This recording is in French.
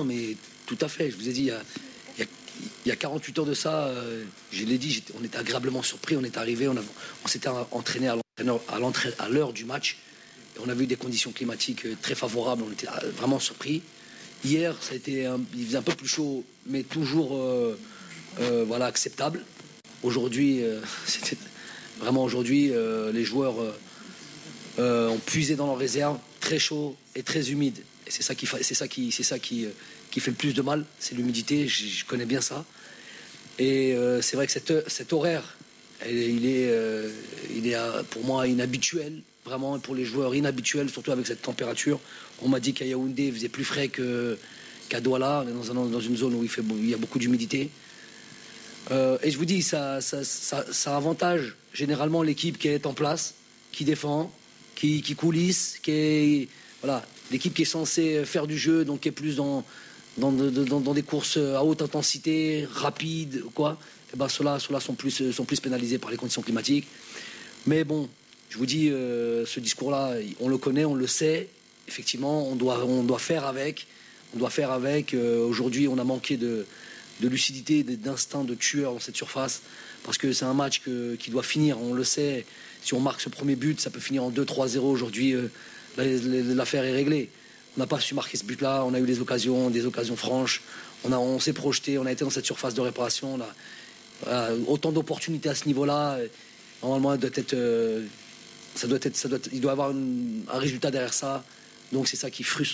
non, mais tout à fait. Je vous ai dit, il y a 48 heures de ça, je l'ai dit, on était agréablement surpris. On est arrivé, on s'était entraîné à l'heure du match. Et on avait eu des conditions climatiques très favorables. On était vraiment surpris. Hier, il faisait un peu plus chaud, mais toujours voilà, acceptable. Aujourd'hui, c'était vraiment aujourd'hui, les joueurs ont puisé dans leurs réserves, très chaud et très humide. Et c'est ça qui fait le plus de mal, c'est l'humidité. Je connais bien ça. Et c'est vrai que cet horaire, il est pour moi inhabituel, vraiment pour les joueurs inhabituel, surtout avec cette température. On m'a dit qu'à Yaoundé, il faisait plus frais qu'à Douala, dans une zone où il y a beaucoup d'humidité. Et je vous dis, ça avantage généralement l'équipe qui est en place, qui défend, qui coulisse, voilà, l'équipe qui est censée faire du jeu, donc qui est plus dans des courses à haute intensité, rapides, quoi. Et ben ceux-là sont plus pénalisés par les conditions climatiques. Mais bon, je vous dis, ce discours-là, on le connaît, on le sait. Effectivement, on doit faire avec. Aujourd'hui, on a manqué de lucidité, d'instinct de tueur dans cette surface, parce que c'est un match qui doit finir, on le sait. Si on marque ce premier but, ça peut finir en 2-3-0. Aujourd'hui, l'affaire est réglée. On n'a pas su marquer ce but-là, on a eu des occasions franches, on s'est projeté, on a été dans cette surface de réparation, autant d'opportunités à ce niveau-là. Normalement, il doit avoir un résultat derrière ça, donc c'est ça qui frustre.